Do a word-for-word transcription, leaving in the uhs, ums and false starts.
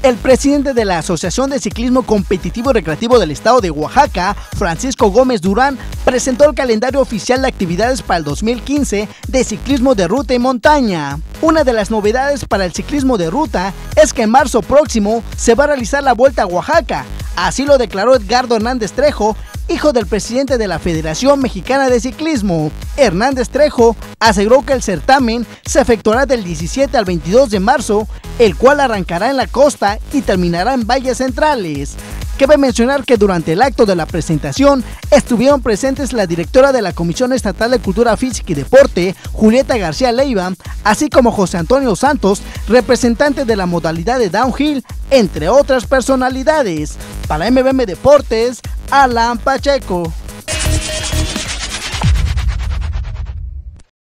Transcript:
El presidente de la Asociación de Ciclismo Competitivo y Recreativo del Estado de Oaxaca, Francisco Gómez Durán, presentó el calendario oficial de actividades para el dos mil quince de ciclismo de ruta y montaña. Una de las novedades para el ciclismo de ruta es que en marzo próximo se va a realizar la Vuelta a Oaxaca. Así lo declaró Edgardo Hernández Trejo, hijo del presidente de la Federación Mexicana de Ciclismo. Hernández Trejo aseguró que el certamen se efectuará del diecisiete al veintidós de marzo, el cual arrancará en la costa y terminará en valles centrales. Cabe mencionar que durante el acto de la presentación estuvieron presentes la directora de la Comisión Estatal de Cultura Física y Deporte, Julieta García Leiva, así como José Antonio Santos, representante de la modalidad de downhill, entre otras personalidades. Para M B M Deportes, Alan Pacheco.